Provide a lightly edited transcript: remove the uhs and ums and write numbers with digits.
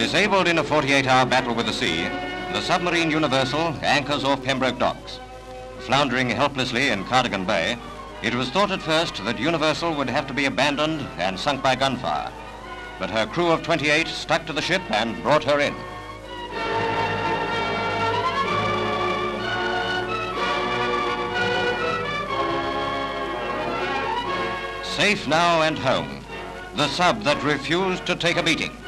Disabled in a 48-hour battle with the sea, the submarine Universal anchors off Pembroke Docks. Floundering helplessly in Cardigan Bay, it was thought at first that Universal would have to be abandoned and sunk by gunfire. But her crew of 28 stuck to the ship and brought her in. Safe now and home, the sub that refused to take a beating.